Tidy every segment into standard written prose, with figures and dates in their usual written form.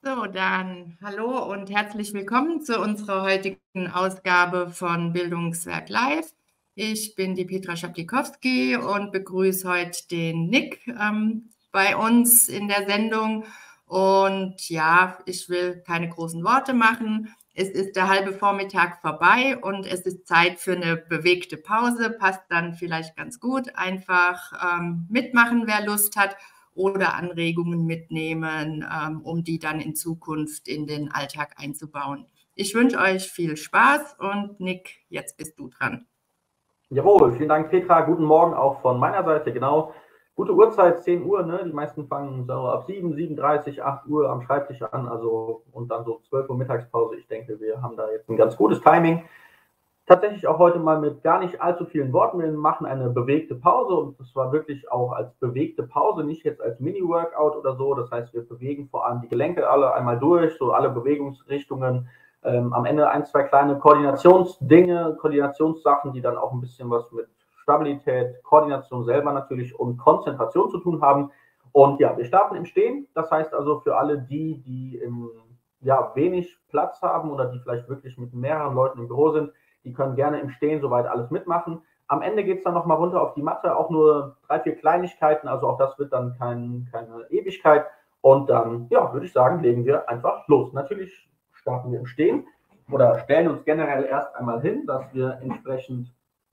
So, dann hallo und herzlich willkommen zu unserer heutigen Ausgabe von Bildungswerk Live. Ich bin die Petra Schaplikowski und begrüße heute den Nick bei uns in der Sendung. Und ja, ich will keine großen Worte machen. Es ist der halbe Vormittag vorbei und es ist Zeit für eine bewegte Pause. Passt dann vielleicht ganz gut. Einfach mitmachen, wer Lust hat, oder Anregungen mitnehmen, um die dann in Zukunft in den Alltag einzubauen. Ich wünsche euch viel Spaß und Nick, jetzt bist du dran. Jawohl, vielen Dank, Petra. Guten Morgen auch von meiner Seite, genau. Gute Uhrzeit, 10 Uhr, ne? Die meisten fangen so ab 7, 7:30, 8 Uhr am Schreibtisch an, also und dann so 12 Uhr Mittagspause. Ich denke, wir haben da jetzt ein ganz gutes Timing. Tatsächlich auch heute mal mit gar nicht allzu vielen Worten. Wir machen eine bewegte Pause und das war wirklich auch als bewegte Pause, nicht jetzt als Mini-Workout oder so. Das heißt, wir bewegen vor allem die Gelenke alle einmal durch, so alle Bewegungsrichtungen. Am Ende 1, 2 kleine Koordinationssachen, die dann auch ein bisschen was mit Stabilität, Koordination selber natürlich und Konzentration zu tun haben. Und ja, wir starten im Stehen. Das heißt also für alle die wenig Platz haben oder die vielleicht wirklich mit mehreren Leuten im Büro sind, die können gerne im Stehen soweit alles mitmachen. Am Ende geht es dann nochmal runter auf die Matte, auch nur 3, 4 Kleinigkeiten, also auch das wird dann keine Ewigkeit. Und dann, ja, würde ich sagen, legen wir einfach los. Natürlich starten wir im Stehen oder stellen uns generell erst einmal hin, dass wir entsprechend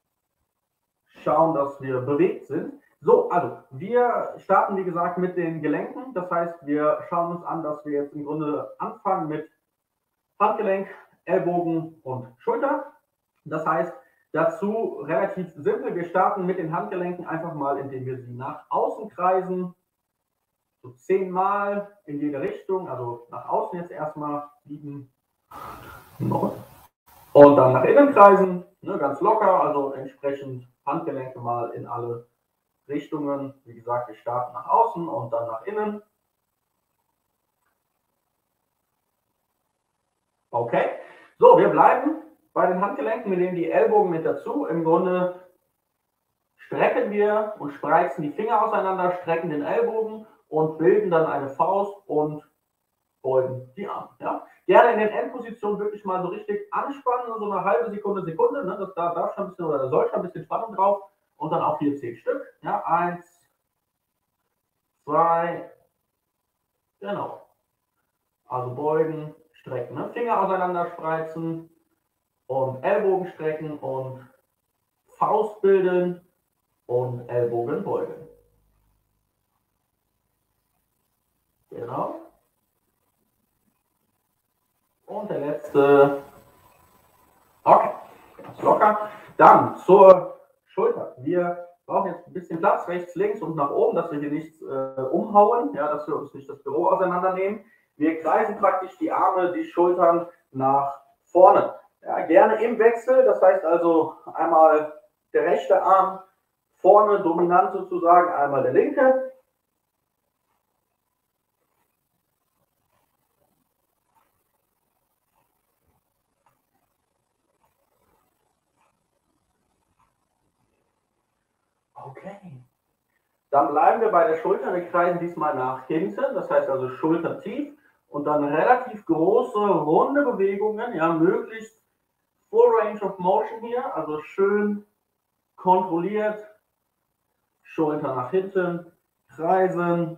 schauen, dass wir bewegt sind. So, also wir starten, wie gesagt, mit den Gelenken. Das heißt, wir schauen uns an, dass wir jetzt im Grunde anfangen mit Handgelenk, Ellbogen und Schulter. Das heißt, dazu relativ simpel, wir starten mit den Handgelenken einfach mal, indem wir sie nach außen kreisen, so 10 Mal in jede Richtung, also nach außen jetzt erstmal 7, 9 und dann nach innen kreisen, ne, ganz locker, also entsprechend Handgelenke mal in alle Richtungen. Wie gesagt, wir starten nach außen und dann nach innen. Okay, so, wir bleiben bei den Handgelenken, wir nehmen die Ellbogen mit dazu. Im Grunde strecken wir und spreizen die Finger auseinander, strecken den Ellbogen und bilden dann eine Faust und beugen die Arme. Ja? Gerne in den Endpositionen wirklich mal so richtig anspannen, so eine halbe Sekunde, ne? Das darf schon ein bisschen oder da soll schon ein bisschen Spannung drauf und dann auch hier 10 Stück. Ja? 1, 2, genau. Also beugen, strecken, ne? Finger auseinander spreizen und Ellbogen strecken und Faust bilden und Ellbogen beugen. Genau. Und der letzte. Okay, ganz locker. Dann zur Schulter. Wir brauchen jetzt ein bisschen Platz, rechts, links und nach oben, dass wir hier nichts umhauen, ja, dass wir uns nicht das Büro auseinandernehmen. Wir kreisen praktisch die Arme, die Schultern nach vorne. Ja, gerne im Wechsel, das heißt also einmal der rechte Arm vorne dominant sozusagen, einmal der linke. Okay. Dann bleiben wir bei der Schulter. Wir kreisen diesmal nach hinten, das heißt also Schulter tief und dann relativ große, runde Bewegungen, ja, möglichst Full Range of Motion hier, also schön kontrolliert, Schulter nach hinten, kreisen.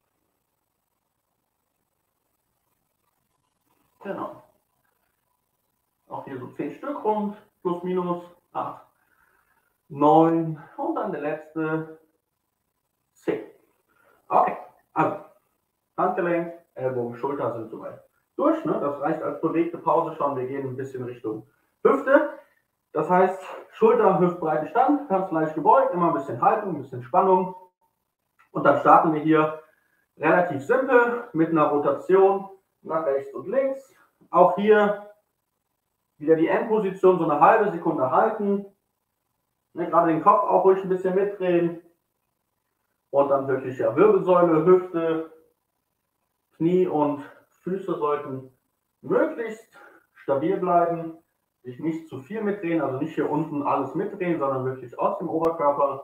Genau. Auch hier so 10 Stück rund, plus minus 8, 9 und dann der letzte 10. Okay, also Handgelenk, Ellbogen, Schulter sind soweit durch. Ne? Das reicht als bewegte Pause schon. Wir gehen ein bisschen Richtung Hüfte. Das heißt, Schulter, Hüftbreite Stand, ganz leicht gebeugt, immer ein bisschen Haltung, ein bisschen Spannung. Und dann starten wir hier relativ simpel mit einer Rotation nach rechts und links. Auch hier wieder die Endposition, so eine halbe Sekunde halten. Ne, gerade den Kopf auch ruhig ein bisschen mitdrehen. Und dann wirklich ja, Wirbelsäule, Hüfte, Knie und Füße sollten möglichst stabil bleiben, sich nicht zu viel mitdrehen, also nicht hier unten alles mitdrehen, sondern wirklich aus dem Oberkörper.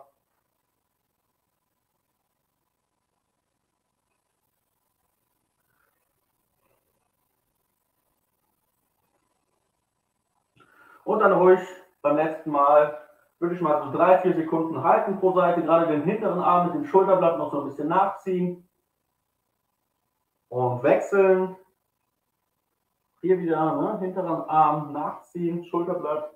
Und dann ruhig beim letzten Mal wirklich mal so 3-4 Sekunden halten pro Seite, gerade den hinteren Arm mit dem Schulterblatt noch so ein bisschen nachziehen und wechseln. Hier wieder, ne, hinteren Arm nachziehen, Schulterblatt.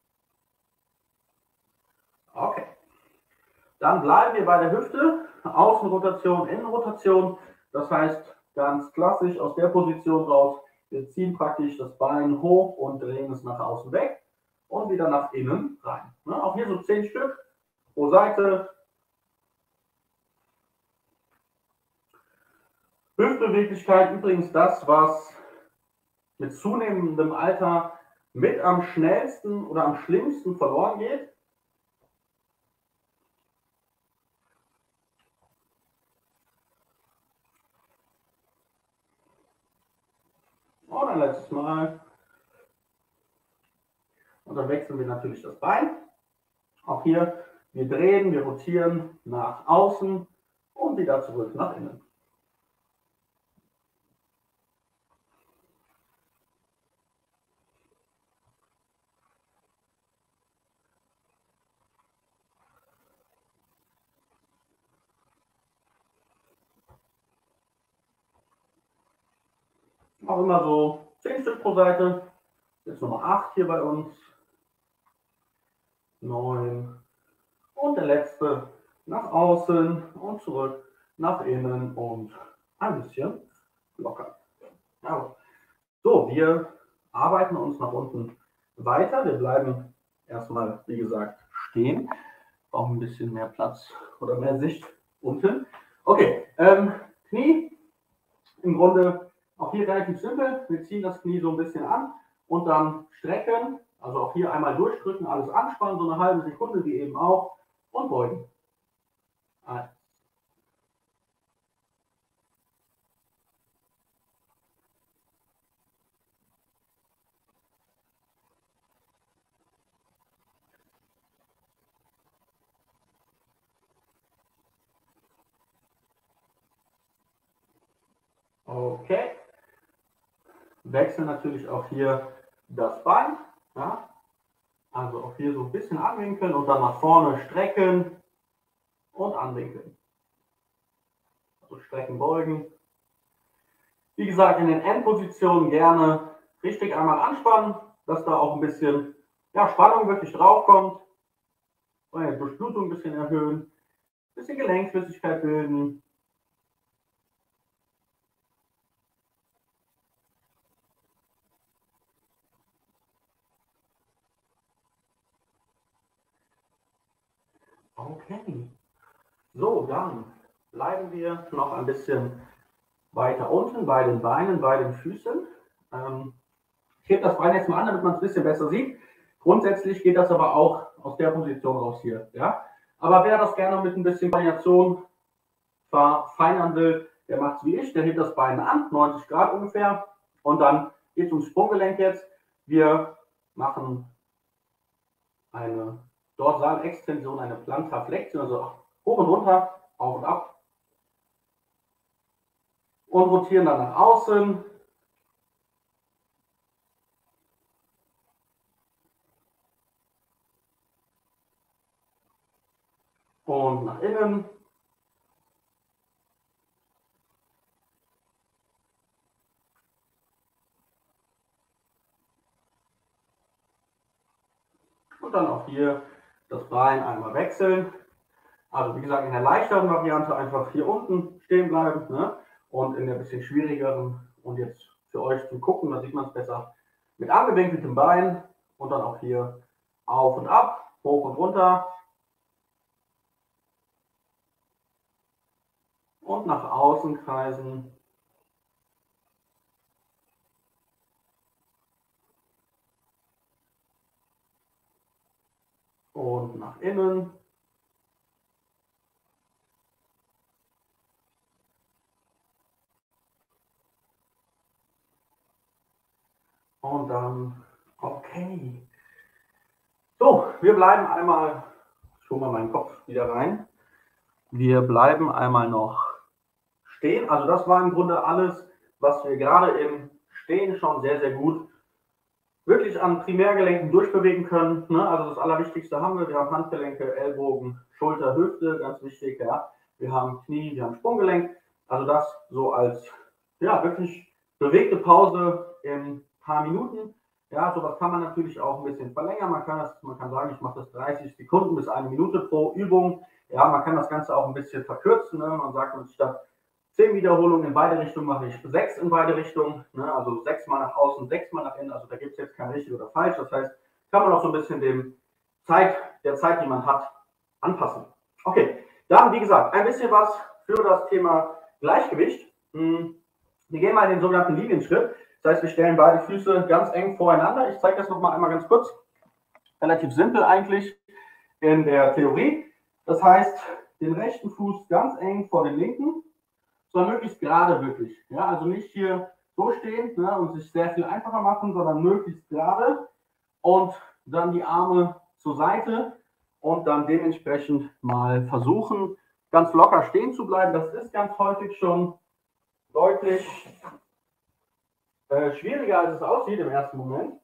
Okay. Dann bleiben wir bei der Hüfte, Außenrotation, Innenrotation. Das heißt, ganz klassisch aus der Position raus, wir ziehen praktisch das Bein hoch und drehen es nach außen weg und wieder nach innen rein. Ne? Auch hier so 10 Stück pro Seite. Hüftbeweglichkeit übrigens das, was mit zunehmendem Alter mit am schnellsten oder am schlimmsten verloren geht. Und ein letztes Mal. Und dann wechseln wir natürlich das Bein. Auch hier, wir drehen, wir rotieren nach außen und wieder zurück nach innen. Auch immer so 10 Stück pro Seite. Jetzt Nummer 8 hier bei uns. 9. Und der letzte nach außen und zurück nach innen und ein bisschen locker. Ja. So, wir arbeiten uns nach unten weiter. Wir bleiben erstmal, wie gesagt, stehen. Brauchen ein bisschen mehr Platz oder mehr Sicht unten. Okay, Knie. Im Grunde auch hier relativ simpel. Wir ziehen das Knie so ein bisschen an und dann strecken. Also auch hier einmal durchdrücken, alles anspannen, so eine halbe Sekunde wie eben auch und beugen. 1. Okay. Wechseln natürlich auch hier das Bein. Ja? Also auch hier so ein bisschen anwinkeln und dann nach vorne strecken und anwinkeln. Also strecken, beugen. Wie gesagt, in den Endpositionen gerne richtig einmal anspannen, dass da auch ein bisschen Spannung wirklich drauf kommt. Durchblutung ein bisschen erhöhen, ein bisschen Gelenkflüssigkeit bilden. Okay. So, dann bleiben wir noch ein bisschen weiter unten bei den Beinen, bei den Füßen. Ich hebe das Bein jetzt mal an, damit man es ein bisschen besser sieht. Grundsätzlich geht das aber auch aus der Position raus hier. Ja? Aber wer das gerne mit ein bisschen Variation verfeinern will, der macht es wie ich. Der hebt das Bein an, 90 Grad ungefähr. Und dann geht es ums Sprunggelenk jetzt. Wir machen eine Dorsalextension, eine Plantarflexion, also hoch und runter, auf und ab. Und rotieren dann nach außen. Und nach innen. Und dann auch hier das Bein einmal wechseln. Also wie gesagt, in der leichteren Variante einfach hier unten stehen bleiben. Ne? Und in der bisschen schwierigeren und jetzt für euch zum Gucken, da sieht man es besser, mit angewinkeltem Bein und dann auch hier auf und ab, hoch und runter. Und nach außen kreisen. Und nach innen. Und dann, okay. So, wir bleiben einmal, ich hole mal meinen Kopf wieder rein. Wir bleiben einmal noch stehen. Also das war im Grunde alles, was wir gerade im Stehen schon sehr, sehr gut wirklich an Primärgelenken durchbewegen können. Ne? Also das Allerwichtigste haben wir. Wir haben Handgelenke, Ellbogen, Schulter, Hüfte, ganz wichtig. Ja. Wir haben Knie, wir haben Sprunggelenk. Also das so als ja, wirklich bewegte Pause in ein paar Minuten. Ja, sowas kann man natürlich auch ein bisschen verlängern. Man kann sagen, ich mache das 30 Sekunden bis 1 Minute pro Übung. Ja, man kann das Ganze auch ein bisschen verkürzen. Ne? Man sagt, statt 10 Wiederholungen in beide Richtungen mache ich 6 in beide Richtungen. Ne? Also 6 mal nach außen, 6 mal nach innen. Also da gibt es jetzt kein richtig oder falsch. Das heißt, kann man auch so ein bisschen der Zeit, die man hat, anpassen. Okay, dann wie gesagt, ein bisschen was für das Thema Gleichgewicht. Wir gehen mal in den sogenannten Linienschritt. Das heißt, wir stellen beide Füße ganz eng voreinander. Ich zeige das noch mal einmal ganz kurz. Relativ simpel eigentlich in der Theorie. Das heißt, den rechten Fuß ganz eng vor den linken, sondern möglichst gerade wirklich. Ja, also nicht hier so stehen, ne, und sich sehr viel einfacher machen, sondern möglichst gerade und dann die Arme zur Seite und dann dementsprechend mal versuchen, ganz locker stehen zu bleiben. Das ist ganz häufig schon deutlich schwieriger, als es aussieht im ersten Moment.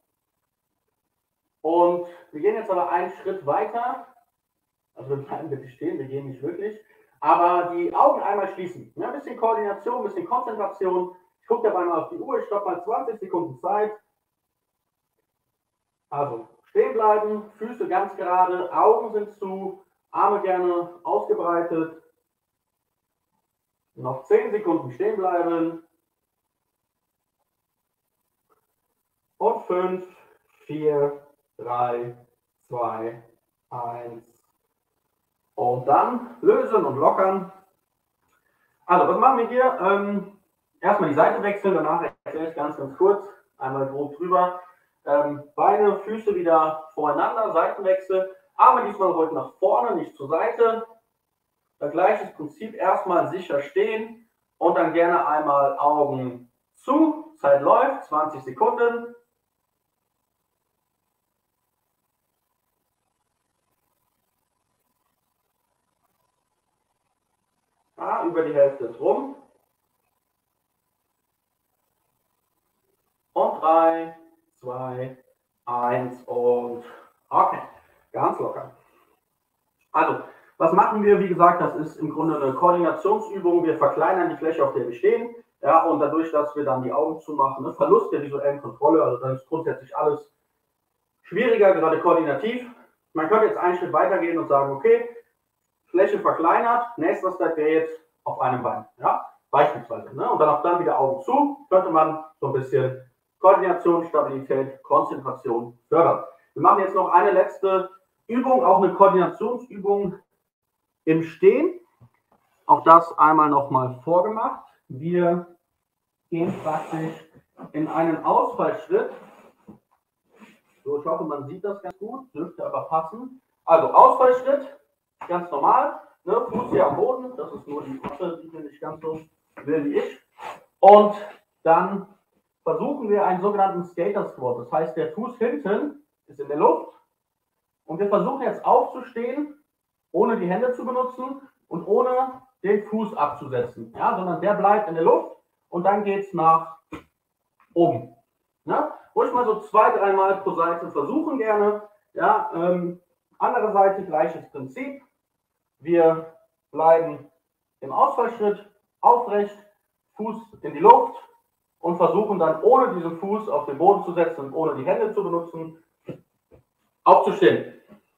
Und wir gehen jetzt aber einen Schritt weiter. Also wir bleiben wirklich stehen, wir gehen nicht wirklich. Aber die Augen einmal schließen. Ja, ein bisschen Koordination, ein bisschen Konzentration. Ich gucke dabei mal auf die Uhr, ich stoppe mal 20 Sekunden Zeit. Also stehen bleiben, Füße ganz gerade, Augen sind zu, Arme gerne ausgebreitet. Noch 10 Sekunden stehen bleiben. Und 5, 4, 3, 2, 1. Und dann lösen und lockern. Also, was machen wir hier? Erstmal die Seite wechseln, danach erkläre ich ganz kurz, einmal grob drüber. Beine, Füße wieder voreinander, Seitenwechsel. Arme diesmal heute nach vorne, nicht zur Seite. Gleiches Prinzip, erstmal sicher stehen und dann gerne einmal Augen zu. Zeit läuft, 20 Sekunden. Ja, über die Hälfte ist rum. Und 3, 2, 1 und okay, ganz locker. Also, was machen wir? Wie gesagt, das ist im Grunde eine Koordinationsübung. Wir verkleinern die Fläche, auf der wir stehen. Ja, und dadurch, dass wir dann die Augen zumachen, ne, Verlust der visuellen Kontrolle, also dann ist grundsätzlich alles schwieriger, gerade koordinativ. Man könnte jetzt einen Schritt weitergehen und sagen, okay, Fläche verkleinert, nächster Step wäre jetzt auf einem Bein, ja, beispielsweise. Ne? Und dann auch dann wieder Augen zu, könnte man so ein bisschen Koordination, Stabilität, Konzentration fördern. Wir machen jetzt noch eine letzte Übung, auch eine Koordinationsübung im Stehen. Auch das einmal nochmal vorgemacht. Wir gehen praktisch in einen Ausfallschritt. So, ich hoffe, man sieht das ganz gut, dürfte aber passen. Also Ausfallschritt, ganz normal, ne? Fuß hier am Boden, das ist nur die Matte, die bin nicht ganz so will wie ich. Und dann versuchen wir einen sogenannten Skater Squat. Das heißt, der Fuß hinten ist in der Luft und wir versuchen jetzt aufzustehen, ohne die Hände zu benutzen und ohne den Fuß abzusetzen, ja, sondern der bleibt in der Luft und dann geht es nach oben. Ja? Ruhig mal so 2, 3 Mal pro Seite versuchen gerne. Ja, andere Seite, gleiches Prinzip. Wir bleiben im Ausfallschritt aufrecht, Fuß in die Luft und versuchen dann ohne diesen Fuß auf den Boden zu setzen und ohne die Hände zu benutzen, aufzustehen.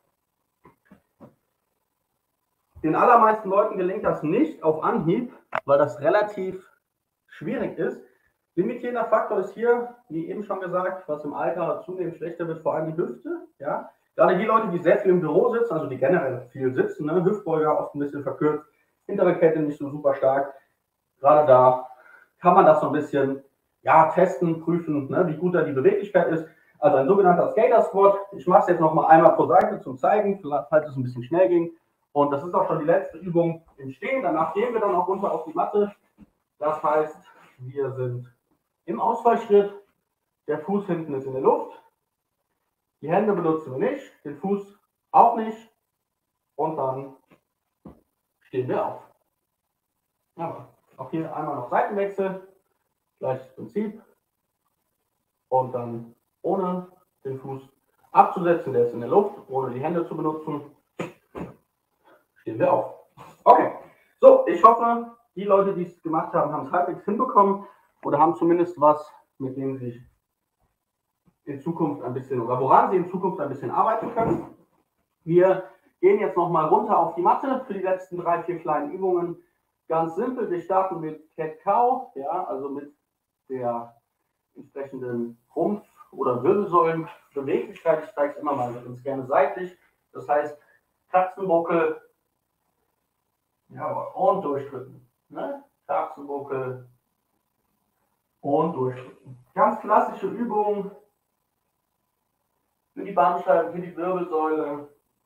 Den allermeisten Leuten gelingt das nicht auf Anhieb, weil das relativ schwierig ist. Limitierender Faktor ist hier, wie eben schon gesagt, was im Alter zunehmend schlechter wird, vor allem die Hüfte. Ja? Gerade die Leute, die sehr viel im Büro sitzen, also die generell viel sitzen, ne? Hüftbeuger oft ein bisschen verkürzt, hintere Kette nicht so super stark. Gerade da kann man das so ein bisschen testen, prüfen, ne? Wie gut da die Beweglichkeit ist. Also ein sogenannter Skater Squat. Ich mache es jetzt noch mal einmal pro Seite zum Zeigen, falls es ein bisschen schnell ging. Und das ist auch schon die letzte Übung im Stehen. Danach gehen wir dann auch runter auf die Matte. Das heißt, wir sind im Ausfallschritt. Der Fuß hinten ist in der Luft. Die Hände benutzen wir nicht, den Fuß auch nicht. Und dann stehen wir auf. Ja, auch hier einmal noch Seitenwechsel. Gleiches Prinzip. Und dann ohne den Fuß abzusetzen, der ist in der Luft, ohne die Hände zu benutzen. Stehen wir auf. Okay, so, ich hoffe, die Leute, die es gemacht haben, haben es halbwegs hinbekommen oder haben zumindest was, mit dem sie in Zukunft ein bisschen, oder woran sie in Zukunft ein bisschen arbeiten können. Wir gehen jetzt nochmal runter auf die Matte für die letzten 3, 4 kleinen Übungen. Ganz simpel, wir starten mit Cat-Cow, ja, also mit der entsprechenden Rumpf- oder Wirbelsäulenbeweglichkeit. Ich zeige es immer mal ganz gerne seitlich. Das heißt, Katzenbuckel, ja, und durchdrücken. Ne? Katzenbuckel und durchdrücken. Ganz klassische Übung für die Bandscheiben, für die Wirbelsäule.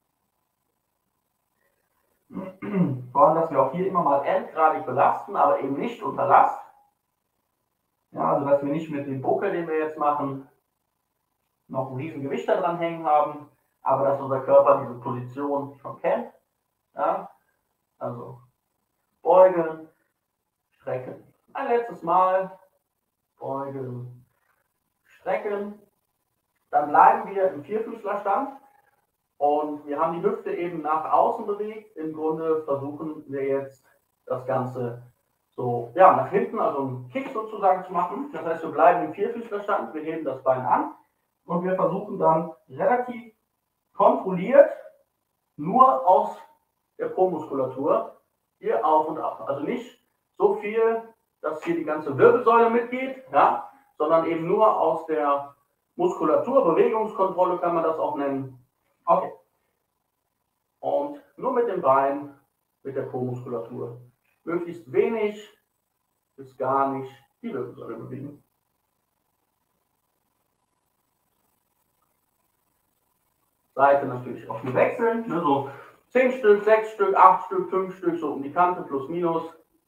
Vor allem, dass wir auch hier immer mal endgradig belasten, aber eben nicht unter Last. Ja, also dass wir nicht mit dem Buckel, den wir jetzt machen, noch ein riesen Gewicht da dran hängen haben, aber dass unser Körper diese Position schon kennt. Ja, also beugen, strecken. Ein letztes Mal. Beugen, strecken. Dann bleiben wir im Vierfüßlerstand und wir haben die Hüfte eben nach außen bewegt. Im Grunde versuchen wir jetzt das Ganze so, ja, nach hinten, also einen Kick sozusagen zu machen. Das heißt, wir bleiben im Vierfüßlerstand, wir heben das Bein an und wir versuchen dann relativ kontrolliert nur aus der Po-Muskulatur hier auf und ab. Also nicht so viel, dass hier die ganze Wirbelsäule mitgeht, ja, sondern eben nur aus der Muskulatur, Bewegungskontrolle kann man das auch nennen. Okay. Und nur mit dem Bein, mit der Po-Muskulatur. Möglichst wenig bis gar nicht die Wirbelsäule bewegen. Seite natürlich auch wechseln, ne, so 10 Stück, 6 Stück, 8 Stück, 5 Stück, so um die Kante, plus minus.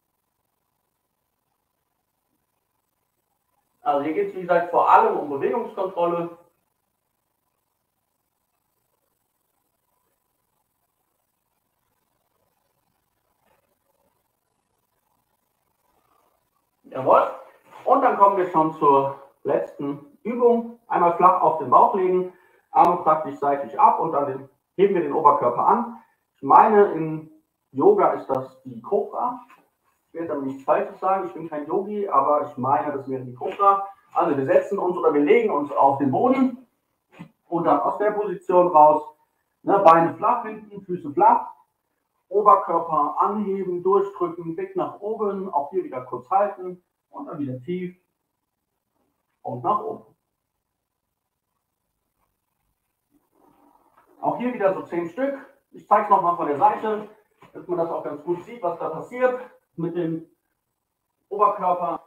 Also hier geht es, wie gesagt, vor allem um Bewegungskontrolle. Jawohl. Und dann kommen wir schon zur letzten Übung. Einmal flach auf den Bauch legen, Arme praktisch seitlich ab und dann heben wir den Oberkörper an. Ich meine, im Yoga ist das die Cobra. Ich werde aber nichts Falsches sagen, ich bin kein Yogi, aber ich meine, das wäre die Cobra. Also wir setzen uns oder wir legen uns auf den Boden und dann aus der Position raus, ne, Beine flach hinten, Füße flach, Oberkörper anheben, durchdrücken, Blick nach oben, auch hier wieder kurz halten und dann wieder tief und nach oben. Auch hier wieder so 10 Stück. Ich zeige es nochmal von der Seite, dass man das auch ganz gut sieht, was da passiert mit dem Oberkörper.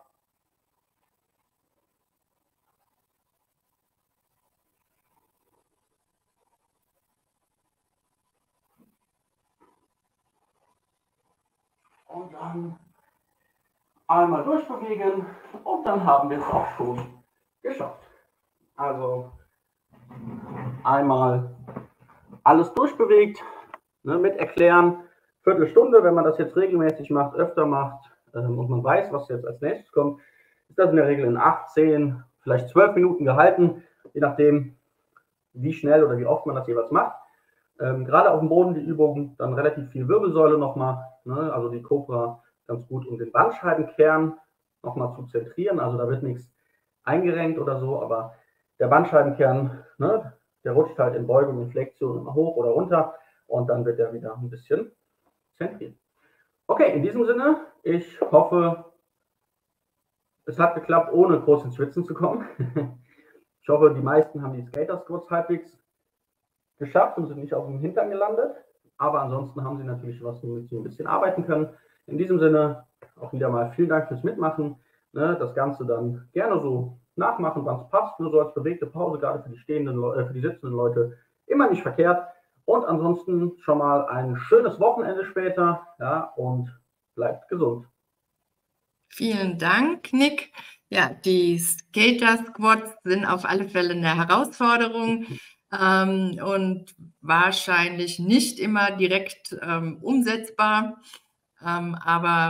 Und dann einmal durchbewegen und dann haben wir es auch schon geschafft. Also einmal alles durchbewegt, ne, mit erklären, Viertelstunde, wenn man das jetzt regelmäßig macht, öfter macht und man weiß, was jetzt als nächstes kommt, ist das in der Regel in 8, 10, vielleicht 12 Minuten gehalten, je nachdem, wie schnell oder wie oft man das jeweils macht. Gerade auf dem Boden die Übung, dann relativ viel Wirbelsäule nochmal, ne, also die Cobra ganz gut, um den Bandscheibenkern nochmal zu zentrieren, also da wird nichts eingerenkt oder so, aber der Bandscheibenkern, ne, der rutscht halt in Beugung und Flexion immer hoch oder runter und dann wird er wieder ein bisschen zentriert. Okay, in diesem Sinne, ich hoffe, es hat geklappt, ohne groß ins Schwitzen zu kommen. Ich hoffe, die meisten haben die Skater-Squats halbwegs geschafft und sind nicht auf dem Hintern gelandet. Aber ansonsten haben sie natürlich was, womit sie ein bisschen arbeiten können. In diesem Sinne auch wieder mal vielen Dank fürs Mitmachen. Ne, das Ganze dann gerne so nachmachen, wann es passt. Nur so als bewegte Pause, gerade für die für die sitzenden Leute, immer nicht verkehrt. Und ansonsten schon mal ein schönes Wochenende später. Ja, und bleibt gesund. Vielen Dank, Nick. Ja, die Skater-Squats sind auf alle Fälle eine Herausforderung und wahrscheinlich nicht immer direkt umsetzbar. Aber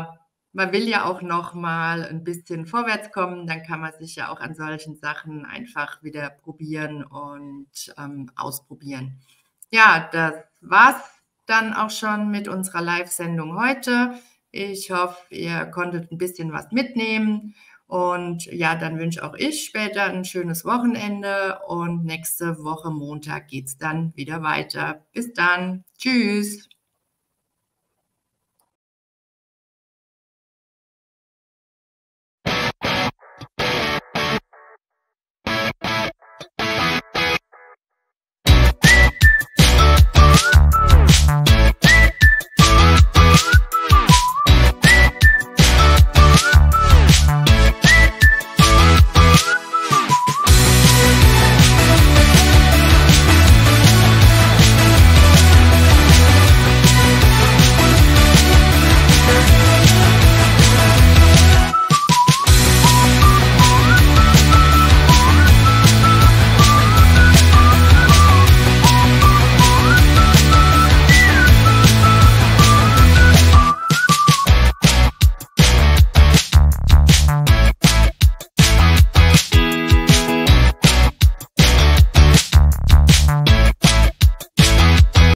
man will ja auch noch mal ein bisschen vorwärts kommen, dann kann man sich ja auch an solchen Sachen einfach wieder probieren und ausprobieren. Ja, das war's dann auch schon mit unserer Live-Sendung heute. Ich hoffe, ihr konntet ein bisschen was mitnehmen. Und ja, dann wünsche auch ich später ein schönes Wochenende und nächste Woche Montag geht's dann wieder weiter. Bis dann. Tschüss.